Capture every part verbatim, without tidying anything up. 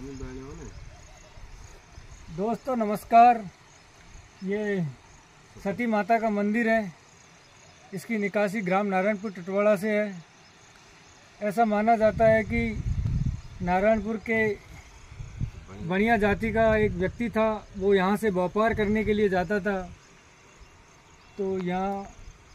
दोस्तों नमस्कार। ये सती माता का मंदिर है। इसकी निकासी ग्राम नारायणपुर टिटवाड़ा से है। ऐसा माना जाता है कि नारायणपुर के बनिया जाति का एक व्यक्ति था, वो यहाँ से व्यापार करने के लिए जाता था। तो यहाँ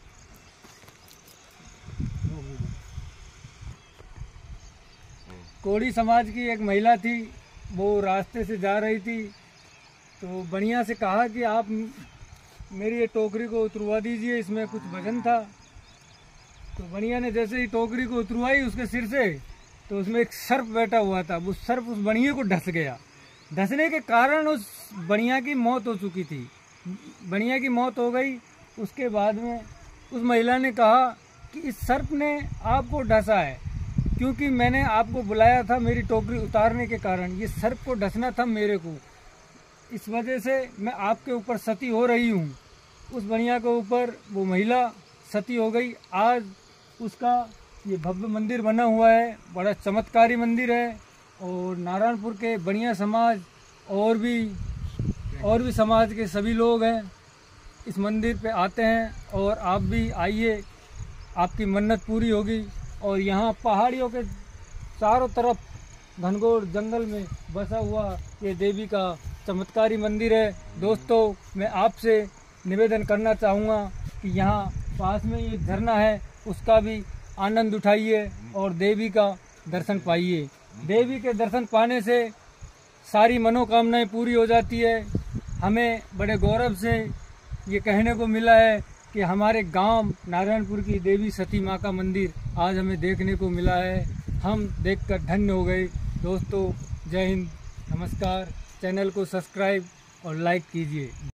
कोड़ी समाज की एक महिला थी, वो रास्ते से जा रही थी तो बनिया से कहा कि आप मेरी ये टोकरी को उतरवा दीजिए, इसमें कुछ वजन था। तो बनिया ने जैसे ही टोकरी को उतरवाई उसके सिर से, तो उसमें एक सर्प बैठा हुआ था। वो सर्प उस बनिया को ढस गया। धंसने के कारण उस बनिया की मौत हो चुकी थी। बनिया की मौत हो गई। उसके बाद में उस महिला ने कहा कि इस सर्प ने आपको ढसा है, क्योंकि मैंने आपको बुलाया था मेरी टोकरी उतारने के कारण। ये सर्प को ढसना था मेरे को, इस वजह से मैं आपके ऊपर सती हो रही हूँ। उस बनिया के ऊपर वो महिला सती हो गई। आज उसका ये भव्य मंदिर बना हुआ है, बड़ा चमत्कारी मंदिर है। और नारायणपुर के बनिया समाज और भी और भी समाज के सभी लोग हैं इस मंदिर पे आते हैं। और आप भी आइए, आपकी मन्नत पूरी होगी। और यहाँ पहाड़ियों के चारों तरफ घनघोर जंगल में बसा हुआ ये देवी का चमत्कारी मंदिर है। दोस्तों मैं आपसे निवेदन करना चाहूँगा कि यहाँ पास में ये झरना है, उसका भी आनंद उठाइए और देवी का दर्शन पाइए। देवी के दर्शन पाने से सारी मनोकामनाएं पूरी हो जाती है। हमें बड़े गौरव से ये कहने को मिला है कि हमारे गांव नारायणपुर की देवी सती माँ का मंदिर आज हमें देखने को मिला है। हम देखकर धन्य हो गए। दोस्तों जय हिंद, नमस्कार। चैनल को सब्सक्राइब और लाइक कीजिए।